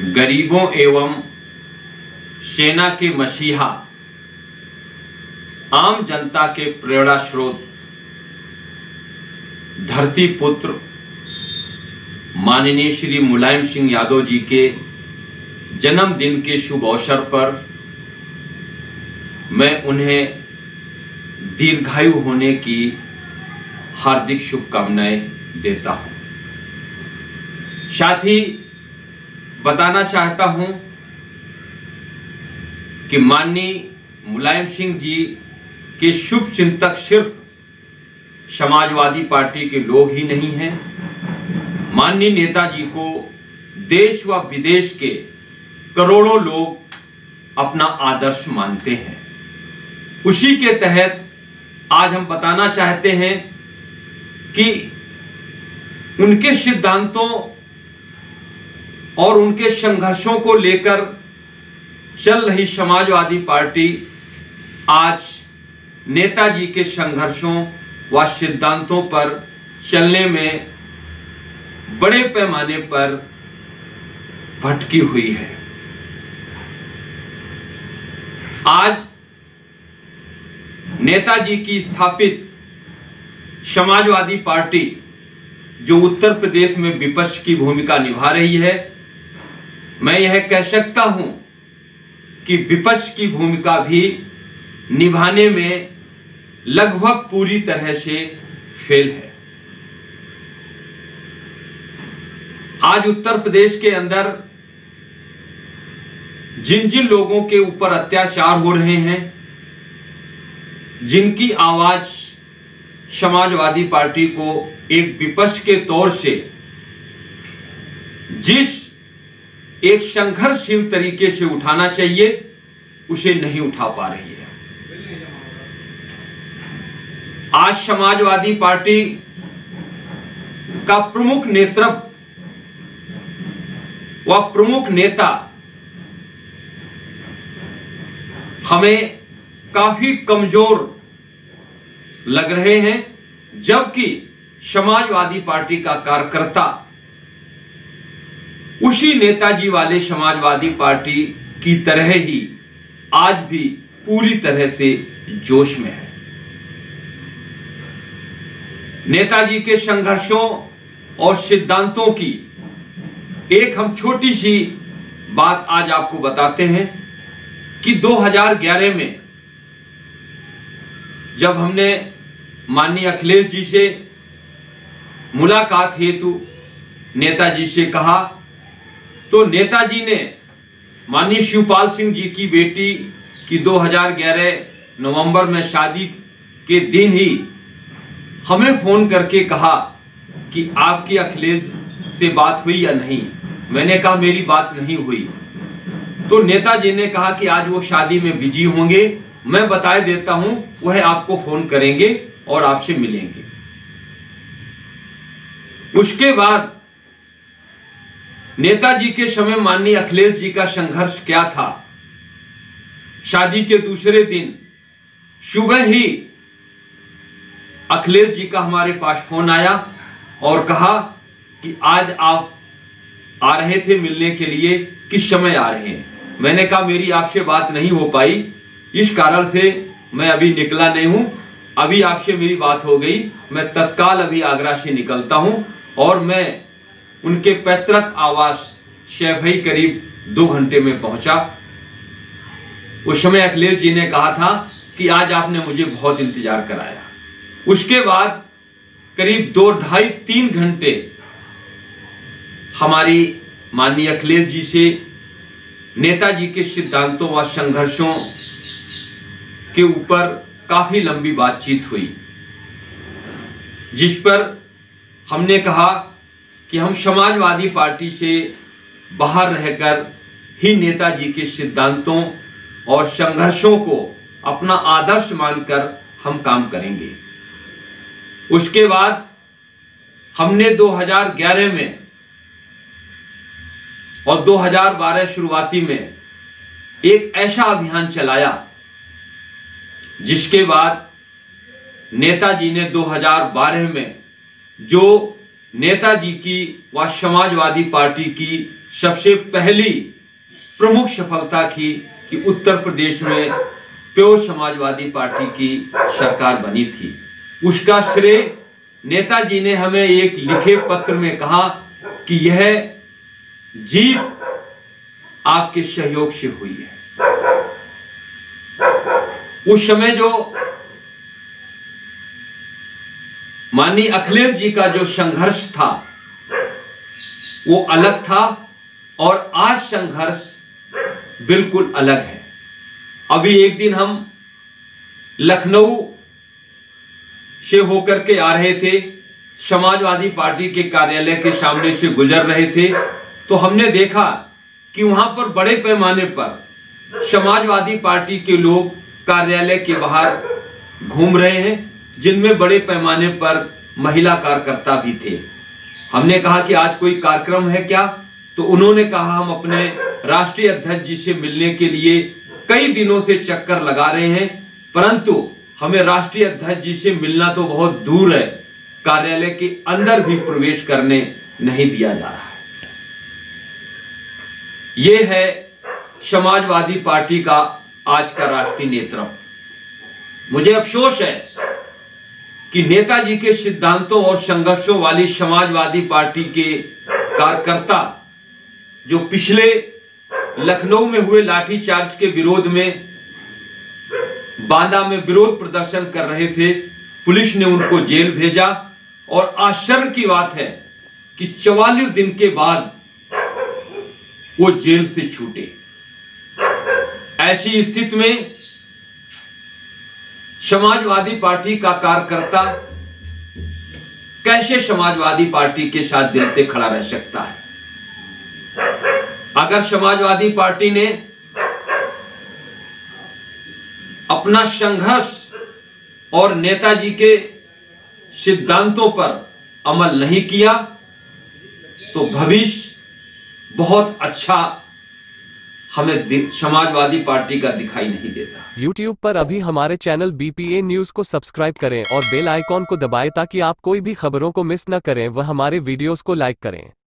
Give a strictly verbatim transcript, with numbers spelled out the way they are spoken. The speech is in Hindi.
गरीबों एवं सेना के मसीहा, आम जनता के प्रेरणा स्रोत, धरती पुत्र माननीय श्री मुलायम सिंह यादव जी के जन्मदिन के शुभ अवसर पर मैं उन्हें दीर्घायु होने की हार्दिक शुभकामनाएं देता हूं। साथ ही बताना चाहता हूं कि माननीय मुलायम सिंह जी के शुभ चिंतक सिर्फ समाजवादी पार्टी के लोग ही नहीं हैं। माननीय नेताजी को देश व विदेश के करोड़ों लोग अपना आदर्श मानते हैं। उसी के तहत आज हम बताना चाहते हैं कि उनके सिद्धांतों और उनके संघर्षों को लेकर चल रही समाजवादी पार्टी आज नेताजी के संघर्षों व सिद्धांतों पर चलने में बड़े पैमाने पर भटकी हुई है। आज नेताजी की स्थापित समाजवादी पार्टी जो उत्तर प्रदेश में विपक्ष की भूमिका निभा रही है, मैं यह कह सकता हूं कि विपक्ष की भूमिका भी निभाने में लगभग पूरी तरह से फेल है। आज उत्तर प्रदेश के अंदर जिन जिन लोगों के ऊपर अत्याचार हो रहे हैं, जिनकी आवाज समाजवादी पार्टी को एक विपक्ष के तौर से जिस एक संघर्षशील तरीके से उठाना चाहिए, उसे नहीं उठा पा रही है। आज समाजवादी पार्टी का प्रमुख नेतृत्व व प्रमुख नेता हमें काफी कमजोर लग रहे हैं, जबकि समाजवादी पार्टी का कार्यकर्ता उसी नेताजी वाले समाजवादी पार्टी की तरह ही आज भी पूरी तरह से जोश में है। नेताजी के संघर्षों और सिद्धांतों की एक हम छोटी सी बात आज आपको बताते हैं कि दो हज़ार ग्यारह में जब हमने माननीय अखिलेश जी से मुलाकात हेतु नेताजी से कहा, तो नेताजी ने माननीय शिवपाल सिंह जी की बेटी की दो हज़ार ग्यारह नवंबर में शादी के दिन ही हमें फोन करके कहा कि आपकी अखिलेश से बात हुई या नहीं। मैंने कहा मेरी बात नहीं हुई। तो नेताजी ने कहा कि आज वो शादी में बिजी होंगे, मैं बता देता हूं, वह आपको फोन करेंगे और आपसे मिलेंगे। उसके बाद नेताजी के समय माननीय अखिलेश जी का संघर्ष क्या था। शादी के दूसरे दिन सुबह ही अखिलेश जी का हमारे पास फोन आया और कहा कि आज आप आ रहे थे मिलने के लिए, किस समय आ रहे हैं। मैंने कहा मेरी आपसे बात नहीं हो पाई, इस कारण से मैं अभी निकला नहीं हूं। अभी आपसे मेरी बात हो गई, मैं तत्काल अभी आगरा से निकलता हूं और मैं उनके पैतृक आवास शहभई करीब दो घंटे में पहुंचा। उस समय अखिलेश जी ने कहा था कि आज आपने मुझे बहुत इंतजार कराया। उसके बाद करीब दो ढाई तीन घंटे हमारी माननीय अखिलेश जी से नेताजी के सिद्धांतों व संघर्षों के ऊपर काफी लंबी बातचीत हुई, जिस पर हमने कहा कि हम समाजवादी पार्टी से बाहर रहकर ही नेताजी के सिद्धांतों और संघर्षों को अपना आदर्श मानकर हम काम करेंगे। उसके बाद हमने दो हज़ार ग्यारह में और दो हज़ार बारह शुरुआती में एक ऐसा अभियान चलाया जिसके बाद नेताजी ने दो हज़ार बारह में जो नेताजी की व समाजवादी पार्टी की सबसे पहली प्रमुख सफलता थी कि उत्तर प्रदेश में प्योर समाजवादी पार्टी की सरकार बनी थी। उसका श्रेय नेताजी ने हमें एक लिखे पत्र में कहा कि यह जीत आपके सहयोग से हुई है। उस समय जो माननीय अखिलेश जी का जो संघर्ष था वो अलग था और आज संघर्ष बिल्कुल अलग है। अभी एक दिन हम लखनऊ से होकर के आ रहे थे, समाजवादी पार्टी के कार्यालय के सामने से गुजर रहे थे तो हमने देखा कि वहां पर बड़े पैमाने पर समाजवादी पार्टी के लोग कार्यालय के बाहर घूम रहे हैं, जिनमें बड़े पैमाने पर महिला कार्यकर्ता भी थे। हमने कहा कि आज कोई कार्यक्रम है क्या? तो उन्होंने कहा हम अपने राष्ट्रीय अध्यक्ष जी से मिलने के लिए कई दिनों से चक्कर लगा रहे हैं, परंतु हमें राष्ट्रीय अध्यक्ष जी से मिलना तो बहुत दूर है, कार्यालय के अंदर भी प्रवेश करने नहीं दिया जा रहा है। यह है समाजवादी पार्टी का आज का राष्ट्रीय नेतृत्व। मुझे अफसोस है कि नेताजी के सिद्धांतों और संघर्षों वाली समाजवादी पार्टी के कार्यकर्ता जो पिछले लखनऊ में हुए लाठीचार्ज के विरोध में बांदा में विरोध प्रदर्शन कर रहे थे, पुलिस ने उनको जेल भेजा और आश्चर्य की बात है कि चौवालीस दिन के बाद वो जेल से छूटे। ऐसी स्थिति में समाजवादी पार्टी का कार्यकर्ता कैसे समाजवादी पार्टी के साथ दिल से खड़ा रह सकता है? अगर समाजवादी पार्टी ने अपना संघर्ष और नेताजी के सिद्धांतों पर अमल नहीं किया तो भविष्य बहुत अच्छा हमें समाजवादी पार्टी का दिखाई नहीं देता। यूट्यूब पर अभी हमारे चैनल बीपीए न्यूज को सब्सक्राइब करें और बेल आइकॉन को दबाएं ताकि आप कोई भी खबरों को मिस न करें व हमारे वीडियोस को लाइक करें।